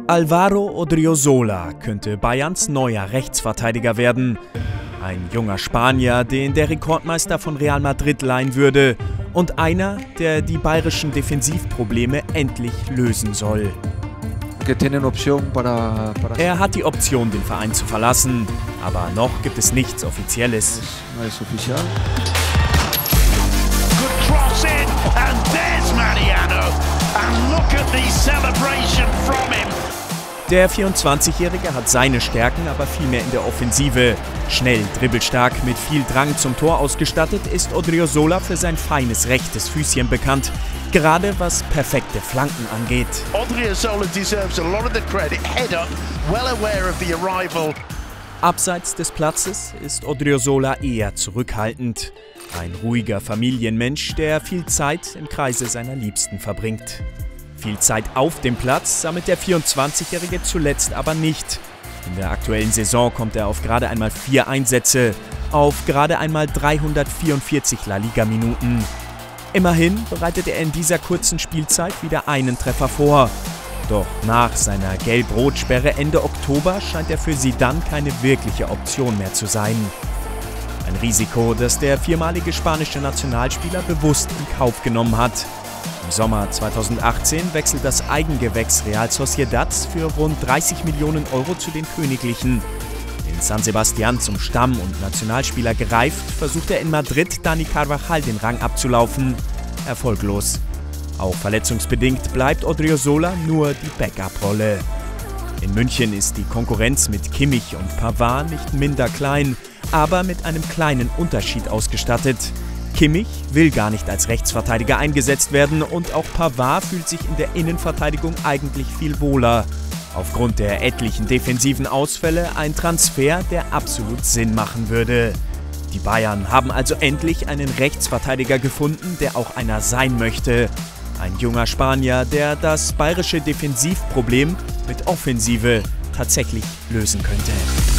Álvaro Odriozola könnte Bayerns neuer Rechtsverteidiger werden. Ein junger Spanier, den der Rekordmeister von Real Madrid leihen würde. Und einer, der die bayerischen Defensivprobleme endlich lösen soll. Er hat die Option, den Verein zu verlassen. Aber noch gibt es nichts Offizielles. Good cross in, and there's Mariano. And look at the celebration from him. Der 24-Jährige hat seine Stärken aber vielmehr in der Offensive. Schnell, dribbelstark, mit viel Drang zum Tor ausgestattet, ist Odriozola für sein feines rechtes Füßchen bekannt. Gerade was perfekte Flanken angeht. Odriozola deserves a lot of the credit. Head up, well aware of the arrival. Abseits des Platzes ist Odriozola eher zurückhaltend. Ein ruhiger Familienmensch, der viel Zeit im Kreise seiner Liebsten verbringt. Viel Zeit auf dem Platz sammelt der 24-Jährige zuletzt aber nicht. In der aktuellen Saison kommt er auf gerade einmal 4 Einsätze, auf gerade einmal 344 La Liga-Minuten. Immerhin bereitet er in dieser kurzen Spielzeit wieder einen Treffer vor. Doch nach seiner Gelb-Rot-Sperre Ende Oktober scheint er für Zidane keine wirkliche Option mehr zu sein. Ein Risiko, das der viermalige spanische Nationalspieler bewusst in Kauf genommen hat. Im Sommer 2018 wechselt das Eigengewächs Real Sociedad für rund 30 Millionen Euro zu den Königlichen. In San Sebastián zum Stamm- und Nationalspieler gereift, versucht er in Madrid Dani Carvajal den Rang abzulaufen. Erfolglos. Auch verletzungsbedingt bleibt Odriozola nur die Backup-Rolle. In München ist die Konkurrenz mit Kimmich und Pavard nicht minder klein, aber mit einem kleinen Unterschied ausgestattet. Kimmich will gar nicht als Rechtsverteidiger eingesetzt werden und auch Pavard fühlt sich in der Innenverteidigung eigentlich viel wohler. Aufgrund der etlichen defensiven Ausfälle ein Transfer, der absolut Sinn machen würde. Die Bayern haben also endlich einen Rechtsverteidiger gefunden, der auch einer sein möchte. Ein junger Spanier, der das bayerische Defensivproblem mit Offensive tatsächlich lösen könnte.